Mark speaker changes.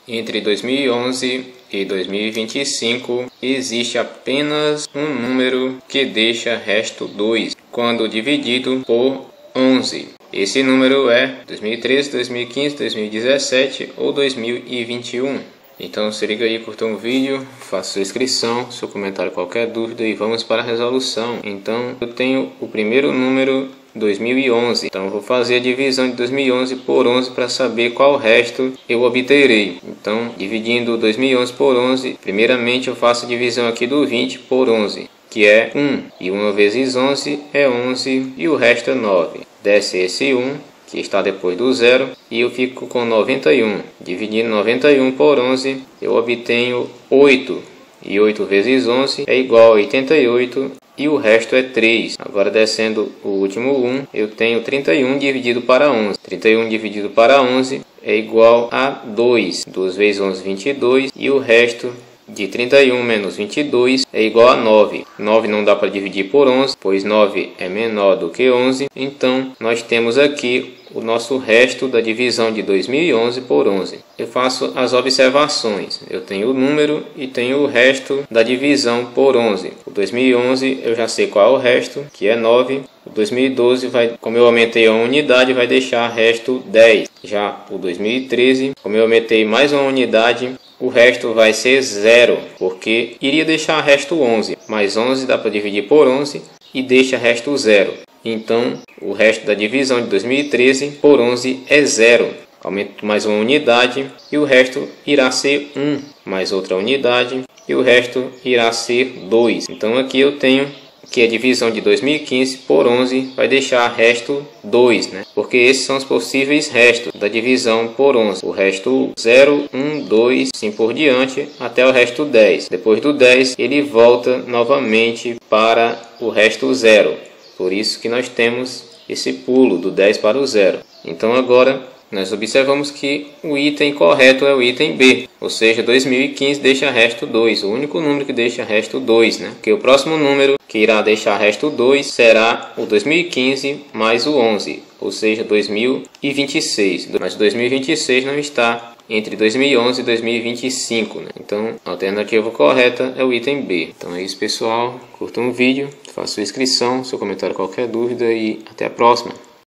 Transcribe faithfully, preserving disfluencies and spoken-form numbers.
Speaker 1: Entre dois mil e onze e dois mil e vinte e cinco existe apenas um número que deixa resto dois quando dividido por onze. Esse número é dois mil e treze, dois mil e quinze, dois mil e dezessete ou dois mil e vinte e um. Então se liga aí, curta um vídeo, faça sua inscrição, seu comentário, qualquer dúvida, e vamos para a resolução. Então eu tenho o primeiro número dois mil e onze, então eu vou fazer a divisão de dois mil e onze por onze para saber qual resto eu obterei. Então, dividindo dois mil e onze por onze, primeiramente eu faço a divisão aqui do vinte por onze, que é um, e um vezes onze é onze e o resto é nove. Desce esse um, que está depois do zero, e eu fico com noventa e um. Dividindo noventa e um por onze, eu obtenho oito, e oito vezes onze é igual a oitenta e oito, e o resto é três. Agora descendo o último um, eu tenho trinta e um dividido para onze. trinta e um dividido para onze é igual a dois. dois vezes onze, vinte e dois, e o resto de trinta e um menos vinte e dois é igual a nove. nove não dá para dividir por onze, pois nove é menor do que onze. Então nós temos aqui o nosso resto da divisão de dois mil e onze por onze. Eu faço as observações. Eu tenho o número e tenho o resto da divisão por onze. O dois mil e onze eu já sei qual é o resto, que é nove. O dois mil e doze, vai, como eu aumentei a unidade, vai deixar resto dez. Já o dois mil e treze, como eu aumentei mais uma unidade, o resto vai ser zero, porque iria deixar resto onze. Mas onze dá para dividir por onze e deixa resto zero. Então, o resto da divisão de dois mil e treze por onze é zero. Aumento mais uma unidade e o resto irá ser um, mais outra unidade e o resto irá ser dois. Então aqui eu tenho que a divisão de dois mil e quinze por onze vai deixar resto dois, né? Porque esses são os possíveis restos da divisão por onze. O resto zero, um, dois, assim por diante, até o resto dez. Depois do dez, ele volta novamente para o resto zero. Por isso que nós temos esse pulo do dez para o zero. Então agora nós observamos que o item correto é o item B, ou seja, dois mil e quinze deixa resto dois, o único número que deixa resto dois, né? Porque o próximo número que irá deixar resto dois será o dois mil e quinze mais o onze, ou seja, dois mil e vinte e seis. Mas dois mil e vinte e seis não está entre dois mil e onze e dois mil e vinte e cinco, né? Então a alternativa correta é o item B. Então é isso, pessoal, curtam o vídeo, faça sua inscrição, seu comentário, qualquer dúvida, e até a próxima.